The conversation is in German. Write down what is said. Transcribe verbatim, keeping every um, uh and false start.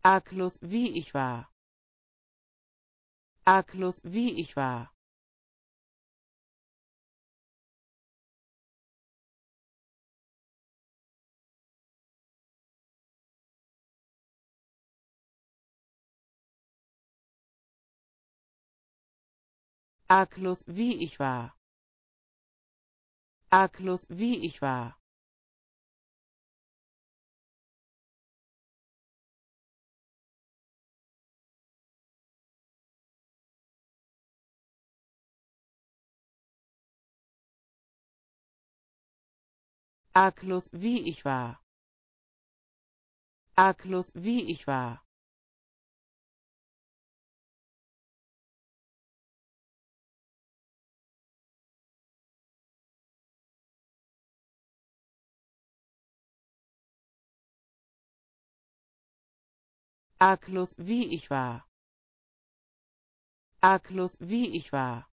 Arglos wie ich war. Arglos wie ich war. Arglos wie ich war. Arglos wie ich war. Arglos wie ich war. Arglos wie ich war. Arglos wie ich war. Arglos wie ich war.